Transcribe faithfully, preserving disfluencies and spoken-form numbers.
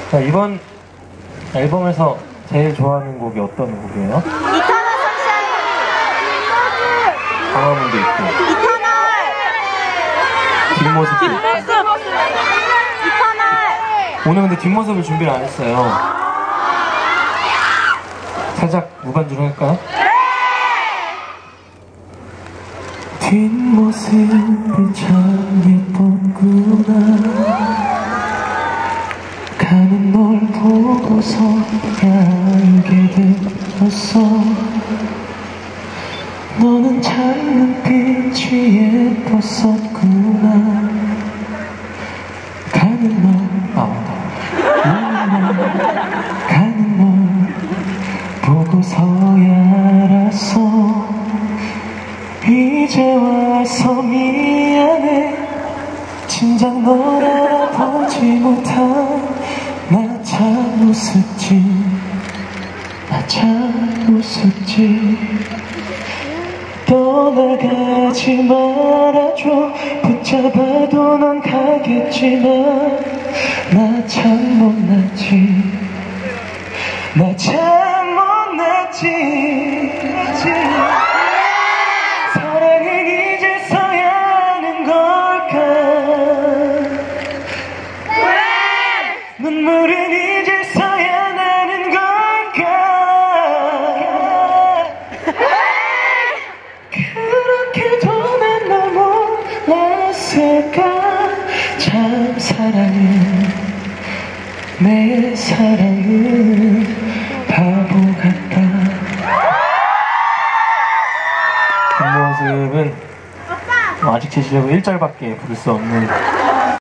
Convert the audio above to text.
자, 이번 앨범에서 제일 좋아하는 곡이 어떤 곡이에요? 이터널 선샤인. 강화문도 있고 이터널. 뒷모습도 있고. 뒷모습. 이터널. 오늘 근데 뒷모습을 준비를 안 했어요. 살짝 무반주로 할까요? 뒷모습이 참 예뻤구나. 가는 널 보고서 알게 되었어. 너는 장난빛이 예뻤었구나. 가는 널, 아 맞다. 가는 널 보고서야 알았어. 이제 와서 미안해. 진작 널 알아보지 못한 나 참 우습지. 나 참 우습지. 떠나가지 말아줘. 붙잡아도 넌 가겠지만 나 참 못났지. 나 참 못났지. 사랑은 이제서야 하는 걸까. 눈물은 이제서야 나는 걸까. 그렇게도 난 너무 몰랐을까. 참 사랑은, 내 사랑은 바보 같다. 뒷모습은 아직 제 실력은 일 절밖에 부를 수 없는